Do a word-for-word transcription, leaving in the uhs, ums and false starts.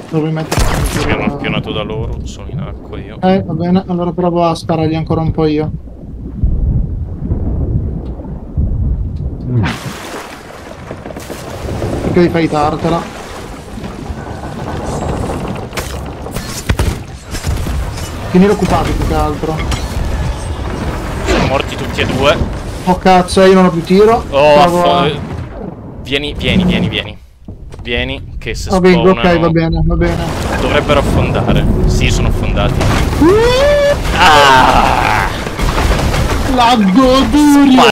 Dovrei mettere... Mi hanno appionato da loro, sono in acqua io. Eh, va bene, allora provo a sparargli ancora un po' io. Mm. Perché devi fightartela? Finire occupati più che altro. Sono morti tutti e due. Oh cazzo, io non ho più tiro. Oh, a... Vieni, vieni, vieni, vieni. Vieni, che se oh, vengo, spawnano... ok, va bene, va bene. Dovrebbero affondare. Sì, sono affondati. Uh! Ah! La goduria!